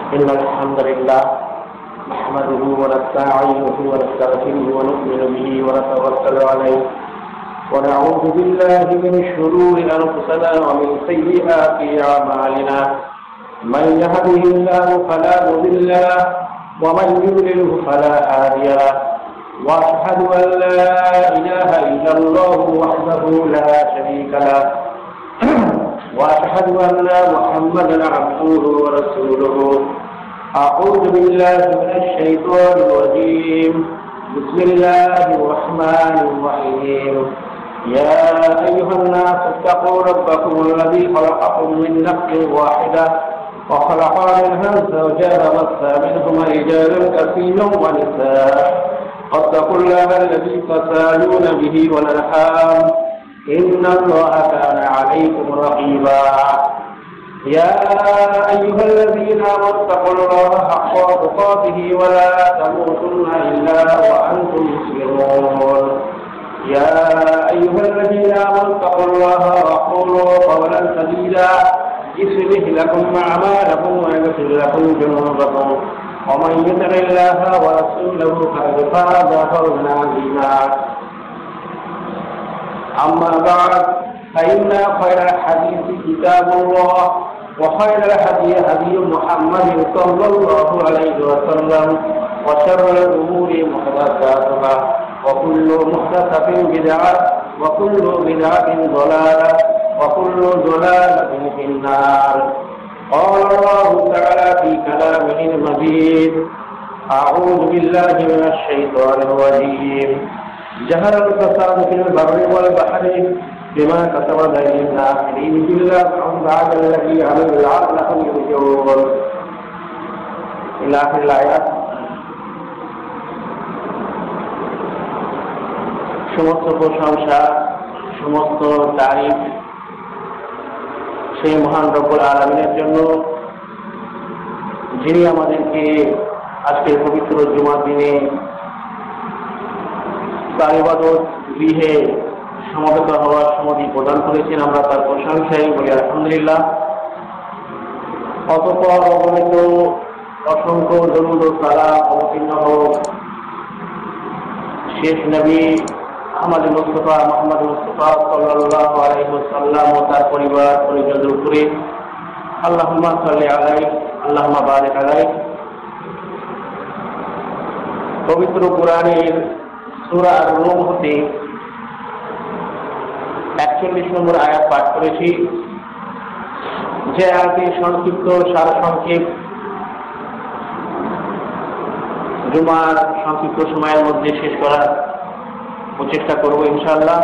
إن الحمد لله نحمده ونستعينه ونستغفره ونؤمن به ونتوكل عليه ونعوذ بالله من شرور أنفسنا ومن سيئات أعمالنا من يهده الله فلا مضل له ومن يضلله فلا هادي له وأشهد أن لا إله إلا الله وحده لا شريك له وأشهد أن محمدا عبده ورسوله أعوذ بالله من الشيطان الرجيم بسم الله الرحمن الرحيم يا أيها الناس اتقوا ربكم الذي خلقكم من نفس واحدة وخلق منها زوجها وبث منهما رجالا كثيرا ونساء واتقوا الله الذي تساءلون به والأرحام إن الله كان عليكم رقيبا يا أيها الذين آمنوا اتقوا الله حق تقاته ولا تموتن إلا وأنتم مسلمون يا أيها الذين آمنوا اتقوا الله وقولوا قولا سديدا يصلح لكم أعمالكم ويغفر لكم ذنوبكم ومن يطع الله ورسوله فقد فاز فوزا عظيما أما بعد فإن خير الحديث كتاب الله وخير الهدي هدي محمد صلى الله عليه وسلم وشر الأمور محدثاتها وكل محدثة بدعة وكل بدعة ضلالة وكل ضلالة في النار قال الله تعالى في كلامه المجيد أعوذ بالله من الشيطان الرجيم جهر الفساد في البر والبحر بما كسبت أيدي الناس ليذل بعد الذي عملوا لعلهم يرجعون إلى آخر الآيات। সমস্ত প্রশংসা সমস্ত তারিফ সেই মহান রব্বুল আলামিনের জন্য, যিনি আমাদেরকে আজকের পবিত্র জুমার দিনে তার ইবাদত গৃহে সমবেত হওয়ার সমধি প্রদান করেছেন। আমরা তার প্রশংসাই বলি আলহামদুলিল্লাহ। অতঃপর অগণিত অসংখ্য দরুদ ও সালাম অবতীর্ণ হোক শেষ নবী আমাদের মুস্তাফা মুহাম্মদ মুস্তাফা সাল্লাল্লাহু আলাইহি ওয়াসাল্লাম ও তার পরিবার পরিজনদের উপরে। আল্লাহুম্মা সাল্লি আলাইহি আল্লাহুম্মা বারিক আলাইহি। পবিত্র কোরআনের সূরা আর-রুম হতে 41 নম্বর আয়াত পাঠ করেছি, যে আয়াতের সংক্ষিপ্ত সারসংক্ষেপ জুমার সংক্ষিপ্ত সময়ের মধ্যে শেষ করার প্রচেষ্টা করবো ইনশাআল্লাহ।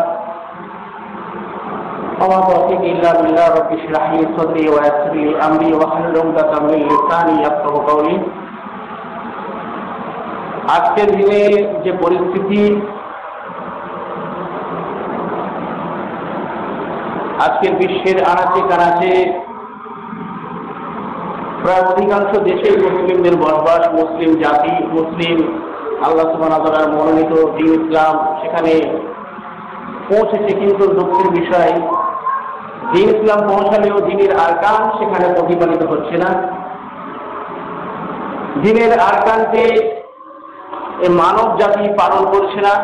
ওয়া তাওফীক ইল্লা বিল্লাহ। রব্বি ইশরাহ লি সাদরি ওয়া ইয়াসসির লি আমরি ওয়াহলুল উকদাতাম মিন লিসানি ইয়াফকাহু কাওলি। আজকের দিনে যে পরিস্থিতি, আজকের বিশ্বের আনাচে কানাচে প্রায় অধিকাংশ দেশেই মুসলিমদের বসবাস, মুসলিম জাতি, মুসলিম আল্লাহ সুবহানাহু ওয়া তাআলার মনোনীত দ্বীন ইসলাম সেখানে পৌঁছেছে, কিন্তু দুঃখের বিষয় দ্বীন ইসলাম পৌঁছালেও দ্বীনের আরকান সেখানে প্রতিপালিত হচ্ছে না। দ্বীনের আরকানকে মানব জাতি পালন করছে না।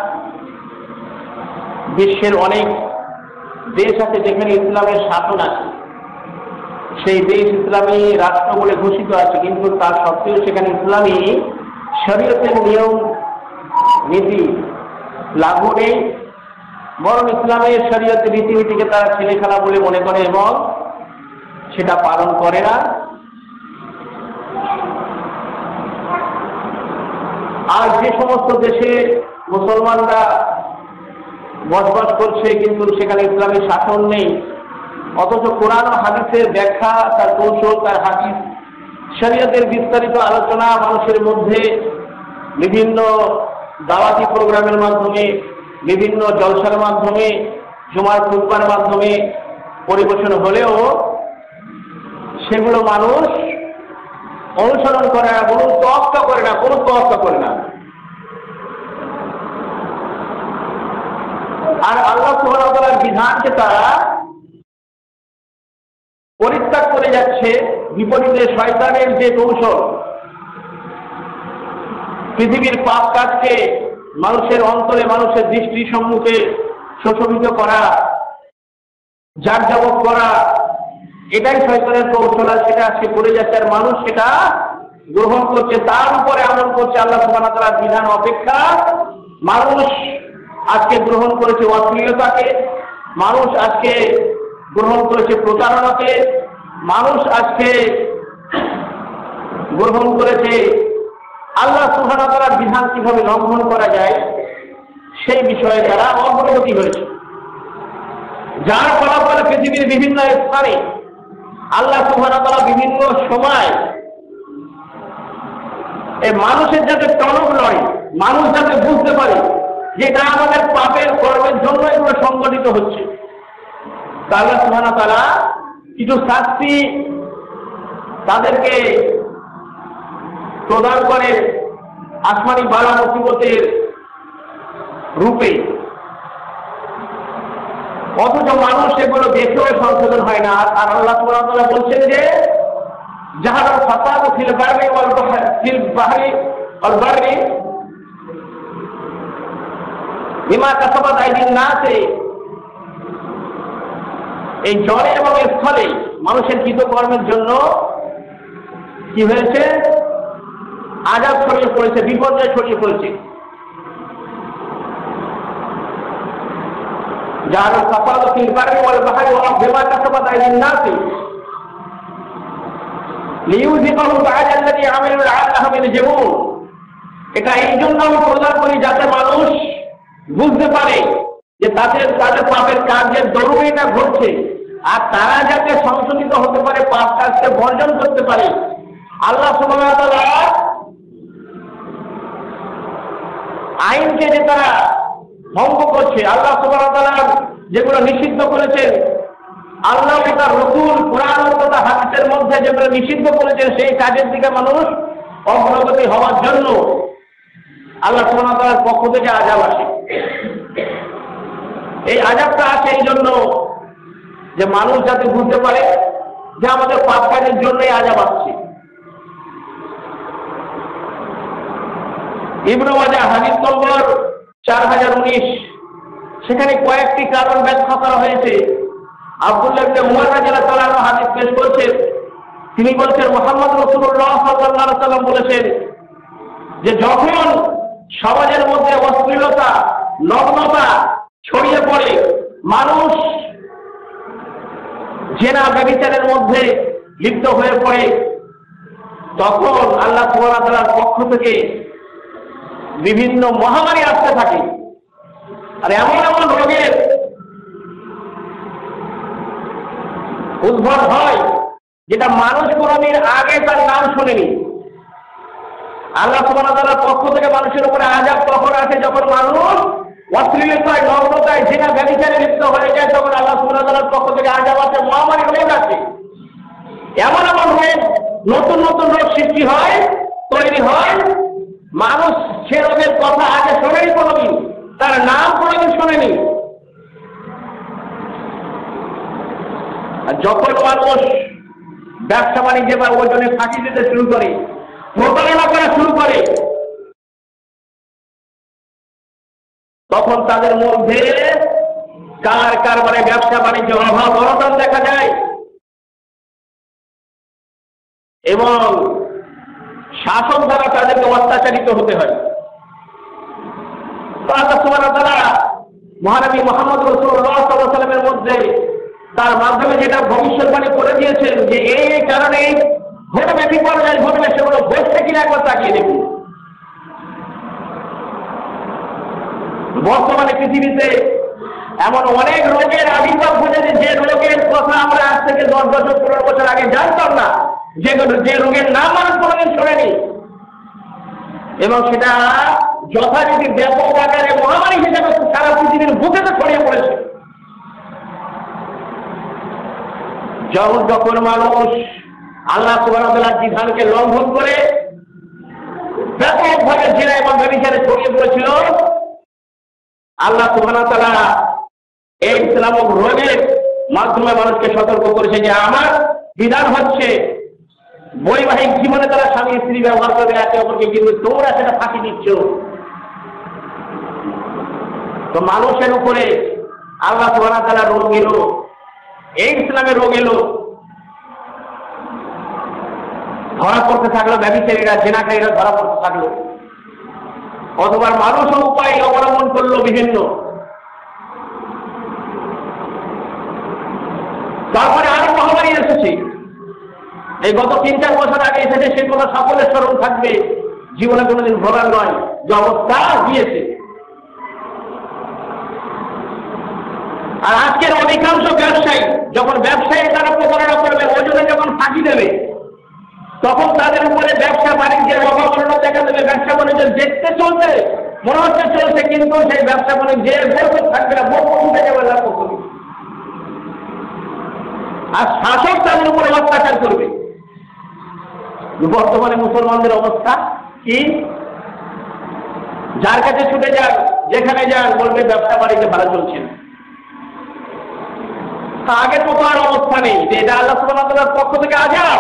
বিশ্বের অনেক দেশ আছে যেখানে ইসলামের শাসন আছে, সেই দেশ ইসলামী রাষ্ট্র বলে ঘোষিত আছে, কিন্তু তার সত্ত্বেও সেখানে ইসলামী শরীয়তের নিয়ম নীতি লাগু নেই, বরং ইসলামের শরীয়তের রীতিনীতিকে তারা ছেলেখেলা বলে মনে করে এবং সেটা পালন করে না। আর যে সমস্ত দেশে মুসলমানরা বসবাস করছে কিন্তু সেখানে ইসলামের শাসন নেই, অথচ কোরআন ও হাদিসের ব্যাখ্যা, তার কৌশল, তার হাদিস শরীয়তের বিস্তারিত আলোচনা মানুষের মধ্যে বিভিন্ন দাওয়াতি প্রোগ্রামের মাধ্যমে, বিভিন্ন জলসার মাধ্যমে, জুমার খুতবার মাধ্যমে পরিবেশন হলেও সেগুলো মানুষ অনুসরণ করে না, কোনো তোয়াক্কা করে না। আর আল্লাহ সুবহানাহু ওয়া তাআলার বিধানকে তারা পরিত্যাগ করে যাচ্ছে, বিপরীতে শয়তানের যে কৌশল পৃথিবীর পাপ কাজকে মানুষের অন্তরে, মানুষের দৃষ্টির সম্মুখে শোষিত করা, জাঁকজমক করা, এটাই শয়তানের কৌশল। আর সেটা সে করে যাচ্ছে, আর মানুষ সেটা গ্রহণ করছে, তার উপরে আমল করছে। আল্লাহ সুবহানাহু ওয়া তাআলার বিধান অপেক্ষা মানুষ আজকে গ্রহণ করেছে অশ্লীলতাকে, মানুষ আজকে গ্রহণ করেছে প্রতারণাকে, মানুষ আজকে গ্রহণ করেছে আল্লাহ সুবহানাহু ওয়া তাআলার বিধান কিভাবে লঙ্ঘন করা যায় সেই বিষয়ে তারা অগ্রগতি হয়েছে, যার ফলাফলে পৃথিবীর বিভিন্ন স্থানে আল্লাহ সুবহানাহু ওয়া তাআলা বিভিন্ন সময় এই মানুষের যাতে টনক নয়, মানুষ যাতে বুঝতে পারে যে এটা আমাদের পাপের কর্মের জন্য এগুলো সংগঠিত হচ্ছে, আল্লাহ সুবহানাহু ওয়া তাআলা কিছু শাস্তি তাদেরকে প্রদান করে আসমানি বালা মুসিবতের রূপে। অথচ মানুষ সেগুলো দেখেও সংশোধন হয় না। আর আল্লাহ সুবহানাহু ওয়া তাআলা বলছেন যে জাহারাল ফাসাদু ফিল বাররি ওয়াল বাহরি বিমা কাসাবাত আইদিন নাস, এই জলে এবং স্থলে মানুষের কৃতকর্মের জন্য কি হয়েছে? আযাব ছড়িয়ে পড়েছে, বিপর্যয় ছড়িয়ে পড়েছে। জাহারাল ফাসাদু ফিল বাররি ওয়াল বাহরি বিমা কাসাবাত আইদিন নাস লিইউযিকাহুম বা'দা আল্লাযী আমিলু লা'আল্লাহুম ইয়ারজিউন। এটা এই জন্য আমি প্রদান করি যাতে মানুষ বুঝতে পারে যে তাদের পাপের কাজের দরুন এটা ঘটছে, আর তারা যাতে সংশোধিত হতে পারে, পাপ কাজকে বর্জন করতে পারে। আল্লাহ সুবহানাহু ওয়া তাআলা আইনকে যে তারা ভঙ্গ করছে, আল্লাহ সুবহানাহু ওয়া তাআলা যেগুলো নিষিদ্ধ করেছেন, আল্লাহ তার রাসূল কোরআন তথা হাদিসের মধ্যে যেগুলো নিষিদ্ধ করেছেন, সেই কাজের দিকে মানুষ অগ্রগতি হওয়ার জন্য আল্লাহ সুবহানাহু ওয়া তাআলার পক্ষ থেকে আযাব আসে। এই আযাবটা আসে এই জন্য যে মানুষ যাতে বুঝতে পারে যে আমাদের পাপ কাজের জন্যই আযাব আসছে। ইবনে মাজাহ হাদিস নম্বর 4019, সেখানে কয়েকটি কারণ ব্যাখ্যা করা হয়েছে। আব্দুল্লাহ ইবনে উমর রাদিয়াল্লাহু তাআলা হাদিস পেশ করেছেন, তিনি বলছেন মুহাম্মদ রাসূলুল্লাহ সাল্লাল্লাহু আলাইহি ওয়াসাল্লাম বলেছেন যে যখন সমাজের মধ্যে অশ্লীলতা, নগ্নতা ছড়িয়ে পড়ে, মানুষ জেনা ব্যভিচারের মধ্যে লিপ্ত হয়ে পড়ে, তখন আল্লাহ সুবহানাহু ওয়া তাআলার পক্ষ থেকে বিভিন্ন মহামারী আসতে থাকে। আর এমন এমন রোগের উদ্ভব হয় যেটা মানুষ কোনদিন আগে তার নাম শুনেনি। আল্লাহ সুবহানাহু ওয়া তাআলার পক্ষ থেকে মানুষের উপরে আযাব তখন আসে যখন মানুষ অশ্লীলতায়, নগ্নতায়, জিনা ব্যভিচারে লিপ্ত হয়ে যায়, তখন আল্লাহ সুবহানাহু ওয়া তাআলার পক্ষ থেকে আযাব আসে, মহামারী রোগ আসে। এমন এমন রোগ, নতুন নতুন রোগ সৃষ্টি হয়, তৈরি হয়, মানুষ সে রোগের কথা আগে শোনেনি, কোনোদিন তার নাম কোনোদিন শোনেনি। আর যখন মানুষ ব্যবসা বাণিজ্যে বা ওজনে ফাঁকি দিতে শুরু করে, প্রতারণা করা শুরু করে, তখন তাদের মধ্যে কার কারবারে ব্যবসা বাণিজ্য অভাব অনটন দেখা যায় এবং শাসক দ্বারা তাদেরকে অত্যাচারিত হতে হয়। তো আল্লাহ সুবহানাহু ওয়া তাআলা মহানবী মুহাম্মদ রাসূলুল্লাহ সাল্লাল্লাহু আলাইহি ওয়াসাল্লামের মধ্যে তার মাধ্যমে যেটা ভবিষ্যৎবাণী করে দিয়েছেন যে এই কারণে ঘটবে, বিপর্যয় ঘটবে, সেগুলো ঘটছে কিনা একবার তাকিয়ে দেখুন। বর্তমানে পৃথিবীতে এমন অনেক রোগের আবির্ভাব ঘটেছে, যে রোগের কথা আমরা আজ থেকে 10 বছর 15 বছর আগে জানতাম না, যে রোগের নাম মানুষ কোনোদিন শোনেনি, এবং সেটা যথারীতি ব্যাপক আকারে মহামারী হিসেবে সারা পৃথিবীর বুকেতে ছড়িয়ে পড়েছে। যখন মানুষ আল্লাহ সুবহানাহু ওয়া তাআলার বিধানকে লঙ্ঘন করে ব্যাপকভাবে জিনা এবং ব্যভিচারে ছড়িয়ে পড়েছিল, আল্লাহ সুবহানাহু ওয়া তাআলা এই ইসলামিক রোগের মাধ্যমে মানুষকে সতর্ক করেছে যে আমার বিধান হচ্ছে বৈবাহিক জীবনে তারা স্বামী স্ত্রী ব্যবহার করবে একে অপরকে, কিন্তু তোমরা সেটা ফাঁকি দিচ্ছ। তো মানুষের উপরে আল্লাহ সুবহানাহু ওয়া তাআলা রোগ এলো, এই ইসলামের রোগ এলো, ধরা পড়তে থাকলো ব্যভিচারীরা, জেনাকারীরা ধরা পড়তে থাকলো, অথবা মানুষও উপায় অবলম্বন করলো বিভিন্ন। তারপরে আরো মহামারী এসেছে, এই গত 3-4 বছর আগে এসেছে, সে কোনো সকলের স্মরণ থাকবে, জীবনে কোনোদিন ভোগার নয়, যে অবস্থা দিয়েছে। আর আজকের অধিকাংশ ব্যবসায়ী যখন ব্যবসায়ী তারা প্রতারণা করবে, ওজনে যখন ফাঁকি দেবে, তখন তাদের উপরে ব্যবসা বাণিজ্যের অবমাননা দেখা দেবে। ব্যবসা বাণিজ্য দেখতে চলছে, মনে হচ্ছে চলছে, কিন্তু সেই ব্যবসা বাণিজ্যের বরকত থাকবে না, বরকত উঠে যাবে লাভ করবে। আর শাসক তাদের উপরে অত্যাচার করবে। বর্তমানে মুসলমানদের অবস্থা কি? যার কাছে ছুটে যান, যেখানে যান, বলবে ব্যবসা বাণিজ্য ভালো চলছে না। আগে তো আর অবস্থা নেই, যে এটা আল্লাহ সুবহানাহু ওয়া তাআলার পক্ষ থেকে আযাব।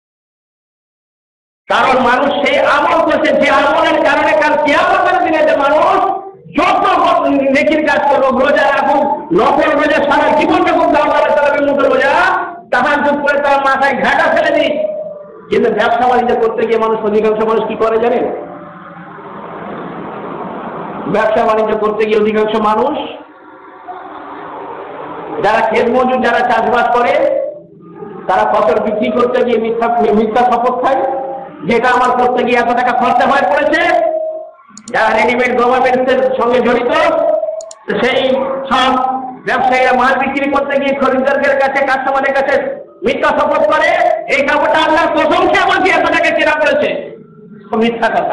কারণ মানুষ সেই আমল করছে, যে আমলের কারণে কাল কিয়ামতের দিনে যে মানুষ যত নেকির কাজ করুক, রোজা রাখুক, নফল রোজা, সারা জীবন যখন দাওয়াত চালাবে, মুখের রোজা, তাহাজ্জুদ করে তার মাথায় ঘাটা ফেলে দিই। কিন্তু ব্যবসা বাণিজ্য করতে গিয়ে মানুষ, অধিকাংশ মানুষ কি করে জানেন? ব্যবসা বাণিজ্য করতে গিয়ে অধিকাংশ মানুষ, যারা ক্ষেত মজুর, যারা চাষবাস করে, তারা ফসল বিক্রি করতে গিয়ে মিথ্যা শপথ খায়, যেটা আমার করতে গিয়ে এত টাকা খরচা হয়ে পড়েছে। যারা রেডিমেড গভর্নমেন্টের সঙ্গে জড়িত, সেই সব ব্যবসায়ীরা মাল বিক্রি করতে গিয়ে খরিদ্দারদের কাছে, কাস্টমারের কাছে মিথ্যা শপথ করে, এই কাপড়টা আল্লাহর কসম খেয়ে আমার দিয়ে এত টাকা কেনা করেছে, মিথ্যা কথা।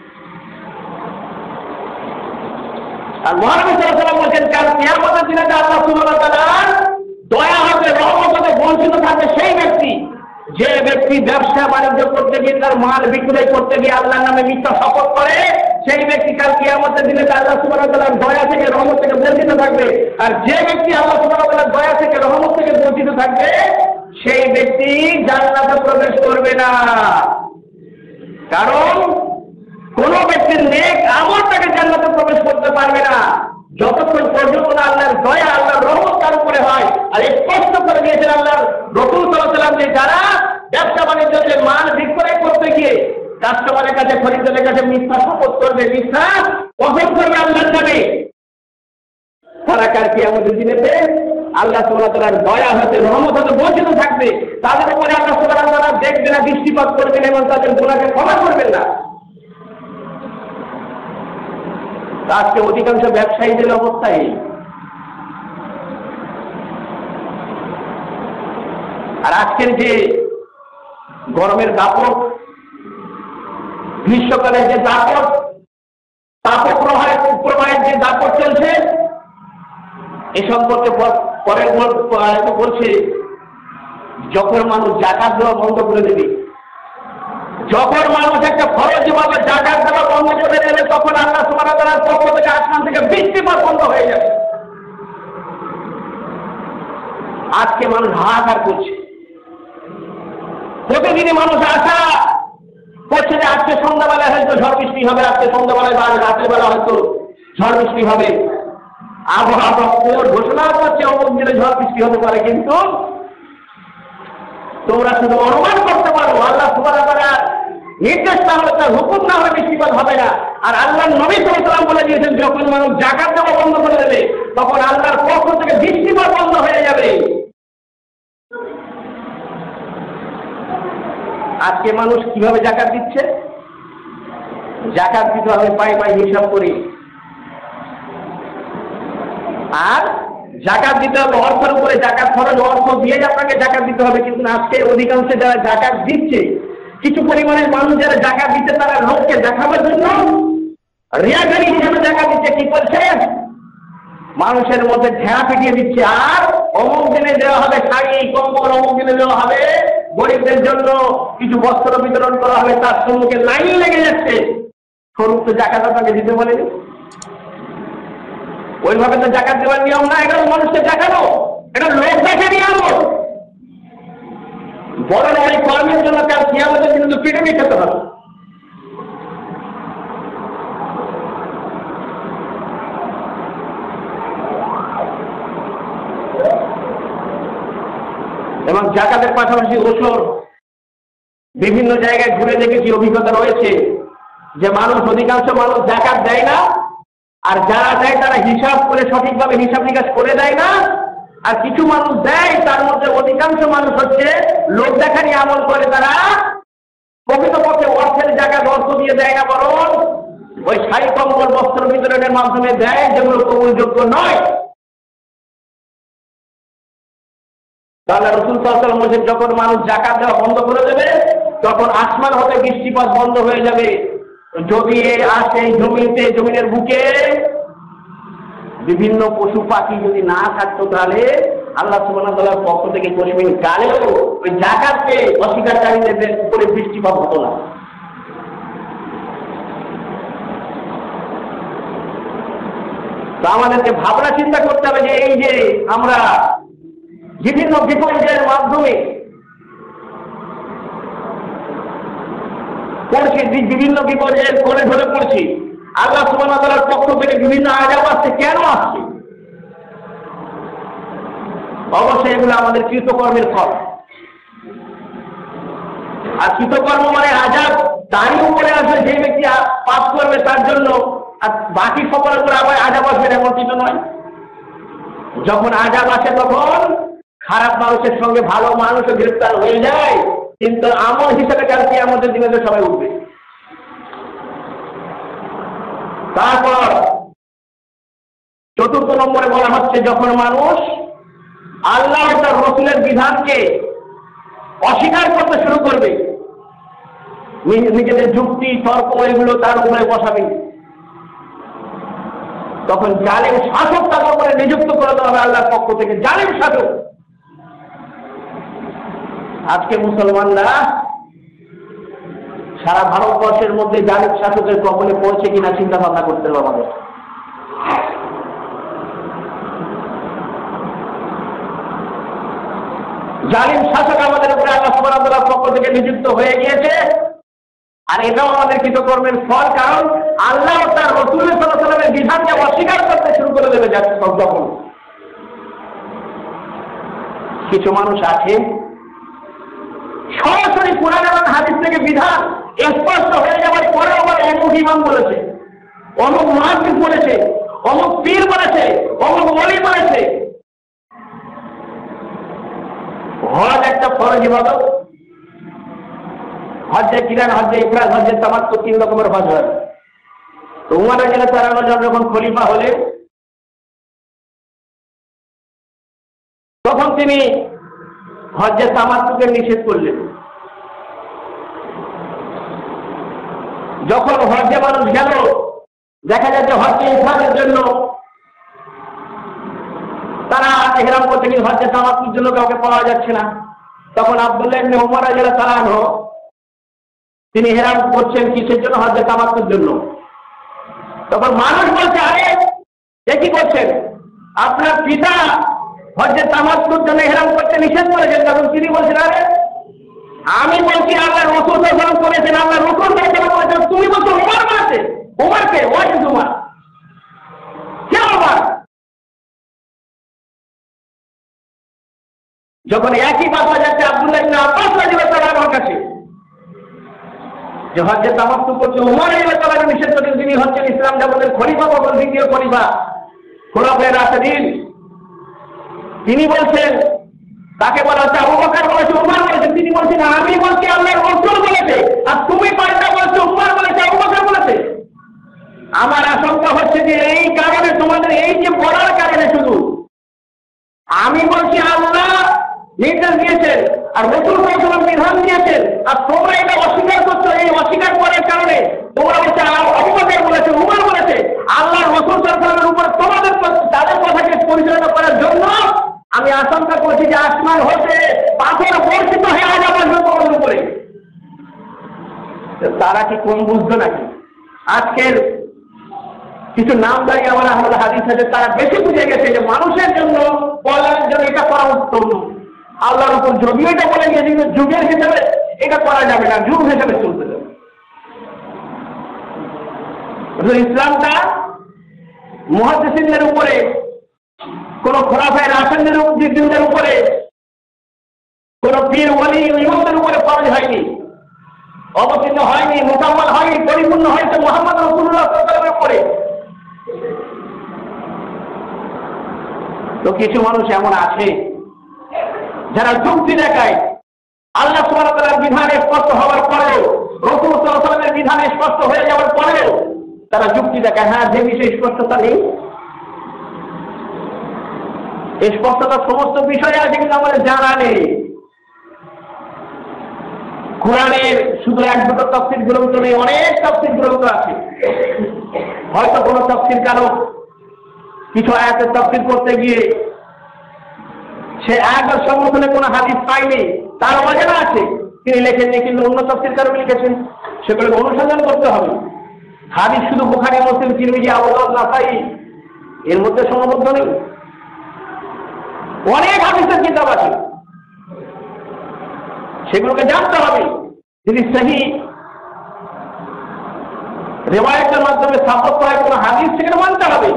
আর মহানবী সাল্লাল্লাহু আলাইহি ওয়াসাল্লাম বলেছেন, কাল কিয়ামতের দিনে আল্লাহ সুবহানাহু ওয়া তাআলার দয়া হবে, রহমত হবে, বঞ্চিত থাকবে সেই ব্যক্তি, যে ব্যক্তি ব্যবসা বাণিজ্য করতে গিয়ে, তার মাল বিক্রয় করতে গিয়ে আল্লাহর নামে মিথ্যা শপথ করে। সেই ব্যক্তি কাল কিয়ামতের দিনে আল্লাহ সুবহানাহু ওয়া তাআলার দয়া থেকে, রহমত থেকে বঞ্চিত থাকবে। আর যে ব্যক্তি আল্লাহ সুবহানাহু ওয়া তাআলার দয়া থেকে, রহমত থেকে বঞ্চিত থাকবে, সেই ব্যক্তি জান্নাতে প্রবেশ করবে না। কারণ কোন ব্যক্তির নেক আমল তাকে জান্নাতে প্রবেশ করতে পারবে না যতক্ষণ পর্যন্ত না আল্লাহর দয়া, আল্লাহর রহমত তার উপরে হয়। আর স্পষ্ট করে দিয়েছেন আল্লাহর রাসূল সাল্লাল্লাহু আলাইহি ওয়াসাল্লাম, যে যারা ব্যবসা বাণিজ্যে মাল বিক্রয় করতে গিয়ে কাস্টমারের কাছে, খরিদ্দারের কাছে মিথ্যা শপথ করবে, মিথ্যা কসম করবে আল্লাহর নামে, তারা কাল কিয়ামতের দিনেতে আল্লাহ সুবহানাহু ওয়া তাআলার দয়া হতে, রহমত হতে বঞ্চিত থাকবে। তাদের উপরে আল্লাহ সুবহানাহু ওয়া তাআলা দেখবেন না, দৃষ্টিপাত করবেন এবং তাদের গুনাহকে ক্ষমা করবেন না। আজকে অধিকাংশ ব্যবসায়ীদের অবস্থা এই। আর আজকের যে গরমের দাপট, গ্রীষ্মকালের যে দাপট, তাপপ্রবাহের যে দাপট চলছে, এ সম্পর্কে পরের বলছে, যখন মানুষ জাকাত দেওয়া বন্ধ করে দেবে, যখন মানুষ একটা ফরজভাবে জাকাত দেওয়া বন্ধ করে দেবে, তখন আল্লাহ সুবহানাহু ওয়া তাআলার পক্ষ থেকে, আসমান থেকে বৃষ্টিপাত বন্ধ হয়ে যাবে। আজকে মানুষ হাহাকার করছে, প্রতিদিনই মানুষ আশা করছে যে আজকে সন্ধ্যাবেলায় হয়তো ঝড় বৃষ্টি হবে, আজকে সন্ধ্যাবেলায় বা রাতের বেলা হয়তো ঝড় বৃষ্টি হবে। আবহাওয়া দপ্তর ঘোষণা করছে অমুক দিনে ঝড় বৃষ্টি হতে পারে, কিন্তু তোমরা শুধু অনুমান করতে পারো, আল্লাহ সুবহানাহু ওয়া তাআলার নির্দেশ না হলে, তার হুকুম না হলে বৃষ্টিপাত হবে না। আর আল্লাহর নবী সাল্লাল্লাহু আলাইহি ওয়াসাল্লাম বলে দিয়েছেন, যখন মানুষ যাকাত দেওয়া বন্ধ করে দেবে, তখন আল্লাহর পক্ষ থেকে বৃষ্টিপাত বন্ধ হয়ে যাবে। আজকে মানুষ কিভাবে যাকাত দিচ্ছে? যাকাত দিতে হবে পাই হিসাব করে, আর যাকাত দিতে হবে অর্থের উপরে। যাকাত খরচ, অর্থ দিয়ে আপনাকে যাকাত দিতে হবে। কিন্তু আজকে অধিকাংশ যারা যাকাত দিচ্ছে, কিছু পরিমাণের মানুষ যারা যাকাত দিচ্ছে, তারা লোককে দেখাবার জন্য রিয়াকারী হিসেবে যাকাত দিচ্ছে। কি করছে? মানুষের মধ্যে ঢেড়া পিটিয়ে দিচ্ছে, আর অমুক দিনে দেওয়া হবে শাড়ি, কম্বল, অমুক দিনে দেওয়া হবে গরিবদের জন্য কিছু বস্ত্র বিতরণ করা হবে, তার সম্মুখে লাইন লেগে যাচ্ছে। স্বরূপ তো যাকাত আপনাকে দিতে বলেনি, ওইভাবে তো যাকাত দেওয়ার নিয়ম না। এটা মানুষকে দেখানো, এটা লোক দেখে নিয়ম। বড় এই কর্মের জন্য কাল কিয়ামতের দিনে পিটুনি খেতে হবে। এবং জাকাতের পাশাপাশি ওসর বিভিন্ন জায়গায় ঘুরে দেখেছি, অভিজ্ঞতা রয়েছে যে অধিকাংশ মানুষ জাকাত দেয় না, আর যারা দেয় তারা হিসাব করে সঠিকভাবে হিসাব নিকাশ করে দেয় না, আর কিছু মানুষ দেয় তার মধ্যে অধিকাংশ মানুষ হচ্ছে লোক দেখানি আমল করে, তারা প্রকৃতপক্ষে অর্থের জায়গায় অর্থ দিয়ে দেয় না, বরং ওই শাড়ি কম্বল বস্ত্র বিতরণের মাধ্যমে দেয়, যেগুলো কবুলযোগ্য নয়। তাহলে রাসূল সাল্লাল্লাহু আলাইহি ওয়াসাল্লাম বলেছেন, যখন মানুষ জাকাত দেওয়া বন্ধ করে দেবে তখন আসমান হতে বৃষ্টিপাত বন্ধ হয়ে যাবে। যদি আসে জমিনের বুকে বিভিন্ন পশু পাখি যদি না থাকতো, তাহলে আল্লাহ সুবহানাহু ওয়া তাআলার পক্ষ থেকে করিমিন কালেও ওই জাকাতকে অস্বীকারীদের উপরে বৃষ্টিপাত হতো না। তো আমাদেরকে ভাবনা চিন্তা করতে হবে যে এই যে আমরা বিভিন্ন বিপর্যয়ের মাধ্যমে পড়ছি, বিভিন্ন বিপর্যয়ের কোণে ধরে পড়ছি, আল্লাহ সুবহানাহু ওয়া তাআলার পক্ষ থেকে বিভিন্ন আযাব আসছে, কেন আসছে? অবশ্যই এগুলো আমাদের কৃতকর্মের ফল। আর কৃতকর্ম মানে আযাব তারই উপরে আসবে যে ব্যক্তি পাপ করবে তার জন্য, আর বাকি সকলের উপরে আবার আযাব আসবে এমন কিছু নয়। যখন আযাব আসে তখন খারাপ মানুষের সঙ্গে ভালো মানুষও গ্রেফতার হয়ে যায়, কিন্তু আমল হিসেবে কাল কিয়ামতের দিনে সবাই উঠবে। তারপর চতুর্থ নম্বরে বলা হচ্ছে, যখন মানুষ আল্লাহ ও তার রাসূলের বিধানকে অস্বীকার করতে শুরু করবে, নিজেদের যুক্তি তর্ক এগুলো তার উপরে বসাবে, তখন জালেম শাসক তার উপরে নিযুক্ত করে দেওয়া হবে আল্লাহর পক্ষ থেকে, জালেম শাসক। আজকে মুসলমানরা সারা ভারতবর্ষের মধ্যে জালেম শাসকের কবলে পৌঁছে কিনা চিন্তা ভাবনা করতে হবে আমাদের। জালিম শাসক আমাদের উপরে আল্লাহ সুবহানাহু ওয়া তাআলার পক্ষ থেকে নিযুক্ত হয়ে গিয়েছে, আর এটাও আমাদের কৃতকর্মের ফল। কারণ আল্লাহ ও তার রাসূল সাল্লাল্লাহু আলাইহি ওয়াসাল্লামের বিধানকে অস্বীকার করতে শুরু করে দেবে যাচ্ছে তখন। কিছু মানুষ আছে সরাসরি কোরআন এবং হাদিস থেকে বিধান স্পষ্ট হয়ে যাওয়ার পরে আবার অমুক ইমাম বলেছে, অমুক মুহাদ্দিস বলেছে, অমুক পীর বলেছে, অমুক ওলি বলেছে। হজ একটা ফরজ ইবাদত, হজ্জে কিরান, হজ্জে ইফরাদ, হজ্জে তামাত্তু, 3 রকমের হজ হয়। তো উমর রাদিয়াল্লাহু তাআলা যখন খলিফা হলেন তখন তিনি হজ্জে তামাত্তুকে নিষেধ করলেন। যখন হজ্জে মানুষ গেল, দেখা যাচ্ছে হজ্জে ইফরাদের জন্য তারা ইহরাম করতে গিয়ে হজ্জে তামাত্তুর জন্য কাউকে পাওয়া যাচ্ছে না। তখন আব্দুল্লাহ ইবনে উমর রাদিয়াল্লাহু তাআলা আনহু তিনি ইহরাম করছেন কিসের জন্য? হজ্জে তামাত্তুর জন্য। তখন মানুষ বলছে, আরে এ কি করছেন? আপনার পিতা হজ্জে তামাত্তুর জন্য ইহরাম করতে নিষেধ করেছেন। তখন তিনি বলছেন, আরে আমি বলছি আল্লাহ রাসূল সাল্লাল্লাহু আলাইহি ওয়াসাল্লাম করেছেন, আল্লাহ রাসূল সাল্লাল্লাহু আলাইহি ওয়াসাল্লাম, তুমি বলছো উমর বলেছে। উমরকে ওই উমর কে উমর? যখন একই কথা যাচ্ছে আব্দুল্লাহ ইবনে আব্বাস রাদিয়াল্লাহু তাআলা আনহুর কাছে যে হজ্জে তামাত্তু করছে, উমর রাদিয়াল্লাহু তাআলা নিষেধ করেছেন, তিনি হচ্ছেন ইসলাম জগতের খলিফা, বলছেন দ্বিতীয় খলিফা, খোলাফায়ে রাশিদিন। তিনি বলছেন, তাকে বলা হচ্ছে আবু বকর বলেছে, উমর বলেছে। তিনি বলছেন, আমি বলছি আল্লাহর রাসূল বলেছে, আর তুমি পাল্টা বলছো উমর বলেছে, আবু বকর বলেছে। আমার আশঙ্কা হচ্ছে যে এই কারণে, তোমাদের এই যে বলার কারণে, শুধু আমি বলছি আল্লাহ নির্দেশ দিয়েছেন আর রাসূল সাল্লাল্লাহু আলাইহি ওয়াসাল্লাম বিধান দিয়েছেন, আর তোমরা এটা অস্বীকার করছো। এই অস্বীকার করার কারণে তোমরা বলছো আবু বকর বলেছে, উমর বলেছে। আল্লাহ রাসূল সাল্লাল্লাহু আলাইহি ওয়াসাল্লামের উপর তোমাদের তাদের কথাকে পরিচালনা করার জন্য আমি আশঙ্কা করছি যে আসমান হতে পাথর বর্ষিত হয়ে আযাব আসবে তোমাদের উপরে। তারা কি কম বুঝতো নাকি? আজকের কিছু নামদারি আমাদের হাদিস আছে, তারা বেশি বুঝে গেছে যে মানুষের জন্য, কল্যাণের জন্য এটা করা উত্তম। আল্লাহর উপর যদিও এটা বলে গিয়েছে, কিন্তু যুগের হিসাবে এটা করা যাবে না, যুগ হিসাবে চলতে যাবে। ইসলামটা মুহাদ্দিসিনদের উপরে, কোন খোলাফায়ে রাশিদদের উপরে, কোন পীর ওয়ালি ইমামদের উপরে ফরজ হয়নি, অবতীর্ণ হয়নি, মোকাম্মল হয়নি, পরিপূর্ণ হয়েছে মুহাম্মদ রাসূলুল্লাহ সাল্লাল্লাহু আলাইহি ওয়াসাল্লামের উপরে। তো কিছু মানুষ এমন আছে যারা যুক্তি দেখায়, আল্লাহ সুবহানাহু ওয়া তাআলার বিধান স্পষ্ট হওয়ার পরেও, রাসূল সাল্লাল্লাহু আলাইহি ওয়াসাল্লামের বিধান স্পষ্ট হয়ে যাওয়ার পরেও তারা যুক্তি দেখায়, হ্যাঁ যে বিষয়ে স্পষ্টতা নেই, স্পষ্টতা সমস্ত বিষয়ে আছে কিন্তু আমাদের জানা নেই। কোরআনের শুধু এক দুটো তাফসীর গ্রন্থ নেই, অনেক তাফসীর গ্রন্থ আছে। হয়তো কোনো তাফসীর কারো কিছু আয়াতের তাফসীর করতে গিয়ে সে আয়াতের সমর্থনে কোনো হাদিস পায়নি, তার অজানা আছে, তিনি লেখেননি, কিন্তু অন্য তাফসীর কারো লিখেছেন, সেগুলোকে অনুসন্ধান করতে হবে। হাদিস শুধু বুখারী, মুসলিম, তিরমিজি, আবু দাউদ, নাসাঈ এর মধ্যে সীমাবদ্ধ নেই, অনেক হাদিসের কিতাব আছে, সেগুলোকে জানতে হবে। যদি সহিহ রিওয়ায়াতের মাধ্যমে সাব্যস্ত হয় কোনো হাদিস, সেখানে মানতে হবে।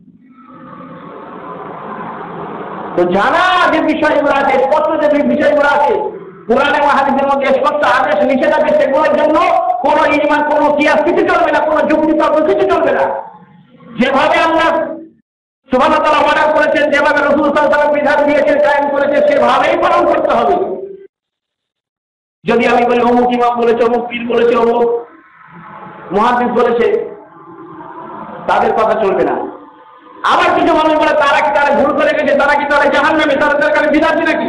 তো জানা যে বিষয়গুলো আছে, স্পষ্ট যে বিষয়গুলো আছে কোরআন এবং হাদিসের মধ্যে স্পষ্ট আদেশ নিষেধ আছে, সেগুলোর জন্য কোনো ইমান, কোনো কিয়াস কিছু চলবে না, কোনো যুক্তি তর্ক কিছু চলবে না। যেভাবে আল্লাহ সুবহানাহু ওয়া তাআলা অর্ডার করেছেন, যেভাবে রাসূল সাল্লাল্লাহু আলাইহি ওয়াসাল্লাম বিধান দিয়েছেন, কায়েম করেছেন, সেভাবেই পালন করতে হবে। যদি আমি বলি অমুক ইমাম বলেছে, অমুক পীর বলেছে, অমুক মুহাদ্দিস বলেছে, তাদের কথা চলবে না। আবার কিছু মানুষ বলে তারা কি তারা ভুল করে গেছে, তারা কি তারা জাহান্নামী, তারা তার বিদাতি নাকি?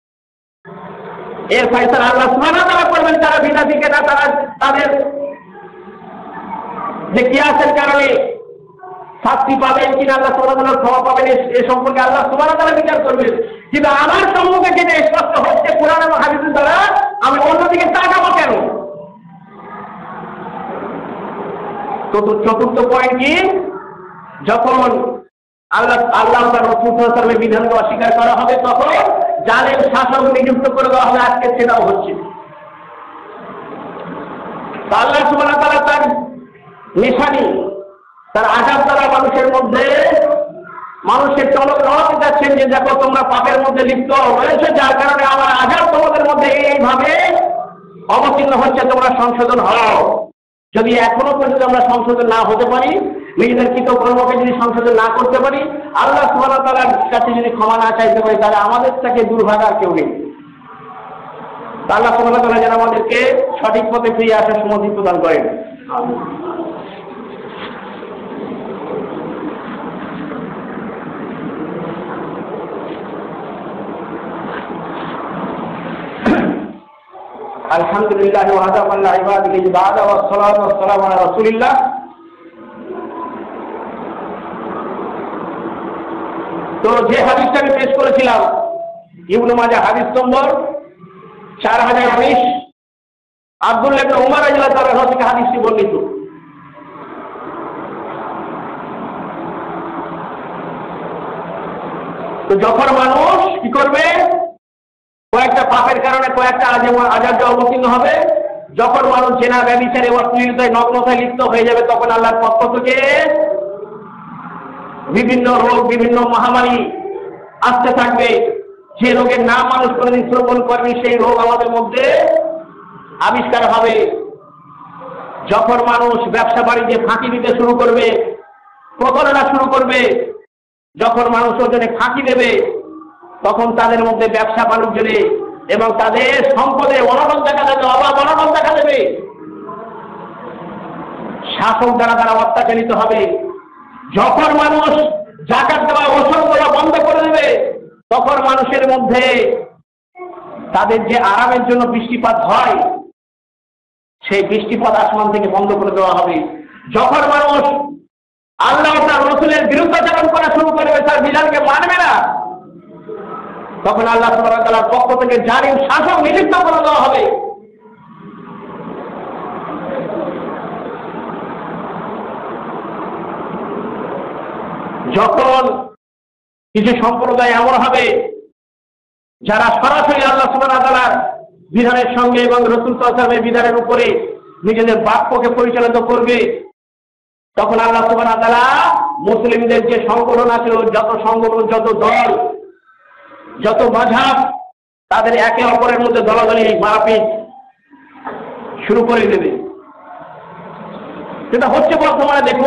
এর ফয়সালা আল্লাহ সুবহানাহু ওয়া তাআলা করবেন, তারা বিদাতি কিনা, তারা তাদের যে কিয়াসের কারণে শাস্তি পাবেন কিনা, আল্লাহ সুবহানাহু ওয়া তাআলা ক্ষমা পাবেন, এ সম্পর্কে আল্লাহ সুবহানাহু ওয়া তাআলা বিচার করবেন। কিন্তু আমার সম্মুখে যেটা স্পষ্ট হচ্ছে কোরআন এবং হাদিসের দ্বারা, আমি অন্যদিকে তাকাবো কেন? তো চতুর্থ পয়েন্ট কি? যখন আল্লাহ তার রাসূল সাল্লাল্লাহু আলাইহি ওয়াসাল্লামের বিধানকে অস্বীকার করা হবে, তখন জালেম শাসক নিযুক্ত করে দেওয়া হবে। আজকে সেটাও হচ্ছে। আল্লাহ সুবহানাহু ওয়া তাআলা তার নিশানি, তার আযাব দ্বারা মানুষের মধ্যে মানুষের চলক রওয়াতে যাচ্ছেন যে দেখো তোমরা পাপের মধ্যে লিপ্ত হয়েছে, যার কারণে আমার আযাব তোমাদের মধ্যে এইভাবে অবতীর্ণ হচ্ছে, তোমরা সংশোধন হও। যদি এখনো পর্যন্ত আমরা সংশোধন না হতে পারি, নিজেদের কৃতকর্মকে যদি সংশোধন না করতে পারি, আল্লাহ সুবহানাহু ওয়া তাআলার কাছে যদি ক্ষমা না চাইতে পারি, তাহলে আমাদের থেকে দুর্ভাগা আর কেউ নেই। আল্লাহ সুবহানাহু ওয়া তাআলা যেন আমাদেরকে সঠিক পথে ফিরে আসার সুমতি প্রদান করেন। আলহামদুলিল্লাহ ওয়াহদা আল্লাহ ইবাদিহি ইবাদা ওয়াস সালাতু ওয়াস সালামু আলা রাসূলিল্লাহ। তো যে হাদিসটা আমি পেশ করেছিলাম, ইবনে মাজাহ হাদিস নম্বর 4020, আব্দুল্লাহ ইবনে উমর রাদিয়াল্লাহু তাআলা থেকে হাদিসটি বর্ণিত। তো যখন মানুষ কি করবে, কয়েকটা পাপের কারণে কয়েকটা আযাবে অবতীর্ণ হবে, যখন মানুষ জেনা, ব্যভিচারে, অশ্লীলতায়, নগ্নতায় লিপ্ত হয়ে যাবে, তখন আল্লাহর পক্ষ থেকে বিভিন্ন রোগ, বিভিন্ন মহামারী আসতে থাকবে। যে রোগের নাম মানুষ কোনোদিন শ্রবণ করেনি, সেই রোগ আমাদের মধ্যে আবিষ্কার হবে। যখন মানুষ ব্যবসা বাণিজ্যে ফাঁকি দিতে শুরু করবে, প্রতারণা শুরু করবে, যখন মানুষ ওজনে ফাঁকি দেবে, তখন তাদের মধ্যে ব্যবসা বাণিজ্যে এবং তাদের সম্পদে অনটন দেখা দেবে, অভাব অনটন দেখা দেবে। শাসক দ্বারা তারা অত্যাচারিত হবে। যখন মানুষ যাকাত দেওয়া, ওষুধ দেওয়া বন্ধ করে দেবে, তখন মানুষের মধ্যে তাদের যে আরামের জন্য বৃষ্টিপাত হয়, সেই বৃষ্টিপাত আসমান থেকে বন্ধ করে দেওয়া হবে। যখন মানুষ আল্লাহ তার রাসূলের বিরুদ্ধাচরণ করা শুরু করবে, তার বিধানকে মানবে না, তখন আল্লাহ সুবহানাহু ওয়া তাআলার পক্ষ থেকে জালিম শাসক নিযুক্ত করে দেওয়া হবে। যখন কিছু সম্প্রদায় এমন হবে যারা সরাসরি আল্লাহ সুবহানাহু ওয়া তাআলার বিধানের সঙ্গে এবং রাসূল সাল্লাল্লাহু আলাইহি ওয়াসাল্লামের বিধানের উপরে নিজেদের বাক্যকে পরিচালিত করবে, তখন আল্লাহ সুবহানাহু ওয়া তাআলা মুসলিমদের যে সংগঠন আছে, যত সংগঠন, যত দল, যত মাযহাব, তাদের একে অপরের মধ্যে দলাদলি মারপিট শুরু করে দেবে। সেটা হচ্ছে বর্তমানে। দেখুন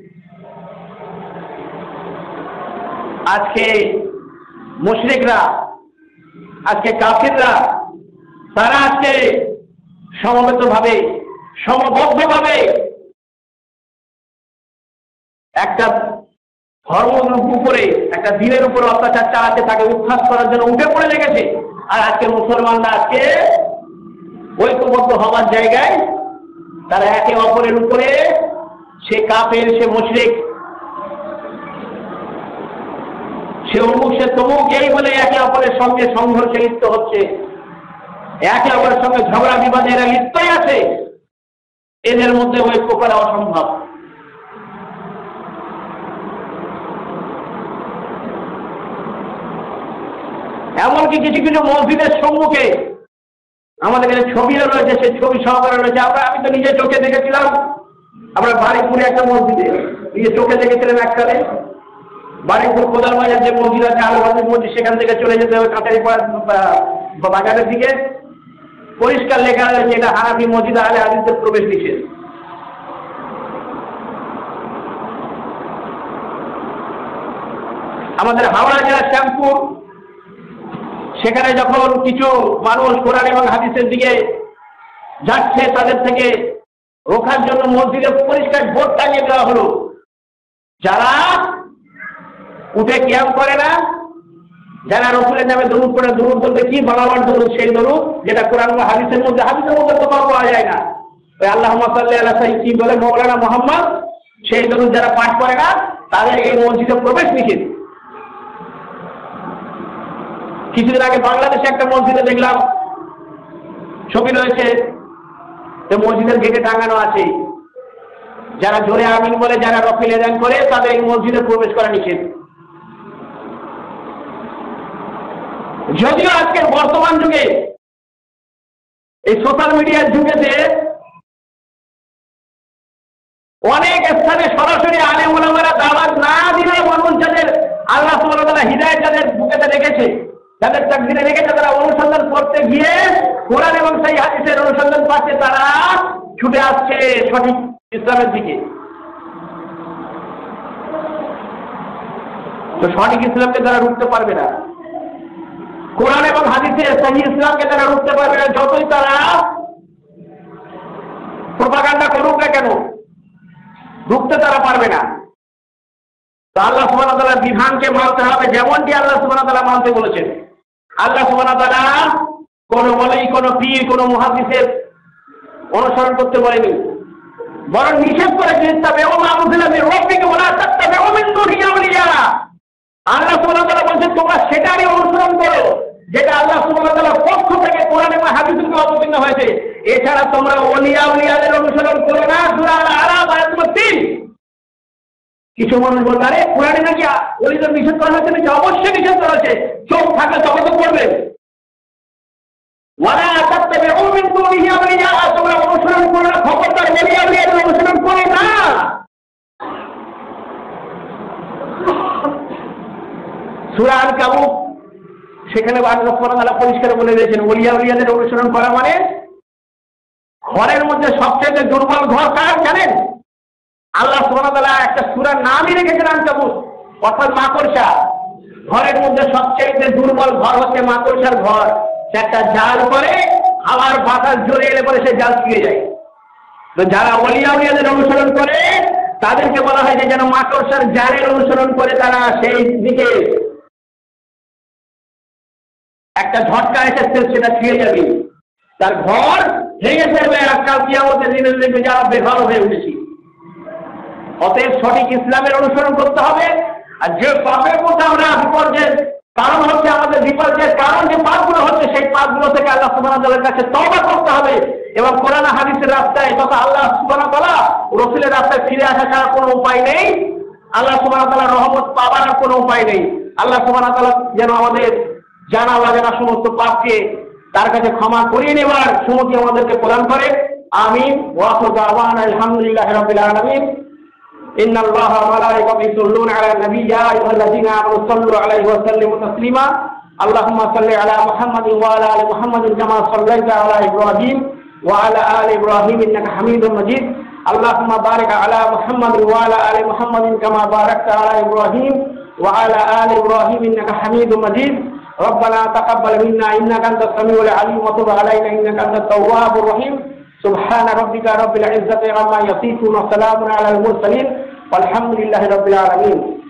আজকে মুশরিকরা, আজকে কাফিররা, তারা আজকে সমবেতভাবে, সমবদ্ধভাবে একটা ধর্মের উপরে, একটা দিনের উপরে অত্যাচার চালাতে, তাকে উৎখাত করার জন্য উঠে পড়ে লেগেছে। আর আজকে মুসলমানরা আজকে ঐক্যবদ্ধ হওয়ার জায়গায় তারা একে অপরের উপরে, সে কাফের, সে মুশরিক, সে অমুক, সে তমুক, এই বলে একে অপরের সঙ্গে সংঘর্ষে লিপ্ত হচ্ছে, একে অপরের সঙ্গে ঝগড়া বিবাদে এরা লিপ্তই আছে। এদের মধ্যে ঐক্য করা অসম্ভব। এমনকি কিছু কিছু মসজিদের সম্মুখে আমাদের কাছে ছবিও রয়েছে, সেই ছবি সহকারে রয়েছে। আমি তো নিজে চোখে দেখেছিলাম, আমরা বাড়িপুরে একটা মসজিদে নিজে চোখে দেখেছিলাম। এককালে বাড়িপুর কোদাল বাজার যে মসজিদ আছে, আলবাজার মসজিদ, সেখান থেকে চলে যেতে হবে কাঁটারি বাজারের দিকে। পরিষ্কার লেখা রয়েছে এটা হানাফি মসজিদ, আহলে হাদিসের প্রবেশ নিষেধ। আমাদের হাওড়া জেলার শ্যামপুর, সেখানে যখন কিছু মানুষ কোরআন এবং হাদিসের দিকে যাচ্ছে, তাদের থেকে রোখার জন্য মসজিদে পরিষ্কার বোর্ড টাঙিয়ে দেওয়া হলো, যারা উঠে ক্যাম্প করে না, যারা রাসূলের নামে দরুদ পড়ে, দরুদ বলতে কি বলাবার দরুদ, সেই দরুদ যেটা কোরআন বা হাদিসের মধ্যে কোথাও পাওয়া যায় না। ওই আল্লাহুম্মা সাল্লি আলা সাইয়্যিদি কি বলে মওলানা মুহাম্মদ, সেই দরুদ যারা পাঠ করে না, তাদের এই মসজিদে প্রবেশ নিষেধ। কিছুদিন আগে বাংলাদেশে একটা মসজিদে দেখলাম, ছবি রয়েছে, মসজিদের গেটে টাঙানো আছে, যারা জোরে আমিন বলে, যারা রফিল আযান করে, তাদের এই মসজিদে প্রবেশ করা নিষেধ। যদিও আজকের বর্তমান যুগে, এই সোশ্যাল মিডিয়ার যুগেতে অনেক স্থানে সরাসরি আলেম ওলামারা দাওয়াত না দিলে মানুষ যাদের আল্লাহ সুবহানাহু ওয়া তাআলা হিদায়াত যাদের বুকেতে রেখেছে, যাদের তাকদীরে রেখেছে, তারা অনুসন্ধান করতে গিয়ে কোরআন এবং সেই হাদিসের অনুসন্ধান পাচ্ছে, তারা ছুটে আসছে সঠিক ইসলামের দিকে। তো সঠিক ইসলামকে তারা রুখতে পারবে না, কোরআন এবং হাদিসের সহিহ ইসলামকে তারা রুখতে পারবে না, যতই তারা প্রপাগান্ডা করুক না কেন, রুখতে তারা পারবে না। তো আল্লাহ সুবহানাহু ওয়া তাআলার বিধানকে মানতে হবে, যেমনটি আল্লাহ সুবহানাহু ওয়া তাআলা মানতে বলেছেন। আল্লাহ সুবহানাহু ওয়া তাআলা কোন ওলি, কোন পীর, কোন মুহাদ্দিসের অনুসরণ করতে বলেনি, বরং নিষেধ করেছেন ইত্তাবিউ মা উনজিলা মির রাব্বিকুম ওয়া লা তাত্তাবিউ মিন দুনিহি আউলিয়া। আল্লাহ সুবহানাহু ওয়া তাআলা বলেছেন তোমরা সেটারই অনুসরণ করো যেটা আল্লাহ সুবহানাহু ওয়া তাআলার পক্ষ থেকে কোরআন এবং হাদিসে অবতীর্ণ হয়েছে। এছাড়া তোমরা ওলিয়া উলিয়াদের অনুসরণ করো না। সূরা আল-আরাফ আয়াত নম্বর 3। কিছু মানুষ বলতে, আরে কোরআনে নাকি ওলিদের নিষেধ করা হয়েছে নাকি? অবশ্যই নিষেধ করা হয়েছে, চোখ থাকলে তবে তো করবে। ওয়ালা তাত্তাবিউ মিন দুনিহি আউলিয়া, তোমরা অনুসরণ করো না, খবরদার ওলিয়া উলিয়াদের অনুসরণ করো না। সূরা আল-কাবুত, সেখানে আল্লাহ সুবহানাহু ওয়া তাআলা পরিষ্কার বলে দিয়েছেন, ওলিয়া উলিয়াদের অনুসরণ করা মানে ঘরের মধ্যে সবচেয়ে দুর্বল ঘর কার জানেন? আল্লাহ সুবহানাহু ওয়া তাআলা একটা সূরার নামই রেখেছেন আনকাবুত, অর্থাৎ মাকড়সা। ঘরের মধ্যে সবচেয়ে দুর্বল ঘর হচ্ছে মাকড়সার ঘর। সে একটা জাল করে, হাওয়ার বাতাস জোরে এলে পরে সে জাল ছিঁড়ে যায়। তো যারা ওলিয়া উলিয়াদের অনুসরণ করে, তাদেরকে বলা হয় যে যেন মাকড়সার জালের অনুসরণ করে, তারা সেই দিকে একটা ঝটকা এসেছে, সেটা ছিঁড়ে যাবে, তার ঘর ভেঙে ফেলবে, আর কাল কিয়ামতের দিনে দেখবে যারা বেঘর হয়ে উঠেছি। অতএব সঠিক ইসলামের অনুসরণ করতে হবে। আর যে পাপের মধ্যে আমরা বিপর্যয়ের কারণ হচ্ছে, আমাদের বিপর্যয়ের কারণ যে পাপগুলো হচ্ছে, সেই পাপগুলো থেকে আল্লাহ সুবহানাহু ওয়া তাআলার কাছে তওবা করতে হবে এবং কোরআন হাদিসের রাস্তায় তথা আল্লাহ সুবহানাহু ওয়া তাআলা রাসূলের রাস্তায় ফিরে আসা ছাড়া কোনো উপায় নেই। আল্লাহ সুবহানাহু ওয়া তাআলার রহমত পাবার কোনো উপায় নেই। আল্লাহ সুবহানাহু ওয়া তাআলা যেন আমাদের জানা অজানা সমস্ত পাপকে তার কাছে ক্ষমা করিয়ে নেওয়ার সুমতি আমাদেরকে প্রদান করে। আমিন। ওয়া আখিরু দাওয়ানা আলহামদুলিল্লাহি রাব্বিল আলামিন। ইন্নাল্লাহা ওয়া মালাইকাতাহু ইউসাল্লুনা আলান নাবী ইয়া আইয়ুহাল্লাযীনা আমানু সাল্লু আলাইহি ওয়া সাল্লিমু তাসলিমা। আল্লাহুম্মা সাল্লি আলা মুহাম্মাদিন ওয়া আলা আলি মুহাম্মাদিন কামা সাল্লাইতা আলা ইব্রাহিম ওয়া আলা আলি ইব্রাহিম ইন্নাকা হামিদুম মাজিদ। আল্লাহুম্মা বারিক আলা মুহাম্মাদিন ওয়া আলা আলি মুহাম্মাদিন কামা বারাকতা আলা ইব্রাহিম ওয়া আলা আলি ইব্রাহিম ইন্নাকা হামিদুম মাজিদ। ربنا تقبل منا إنك أنت السميع العليم وتب علينا إنك أنت التواب الرحيم. سبحان ربك رب العزة عما يصفون وسلام على المرسلين والحمد لله رب العالمين.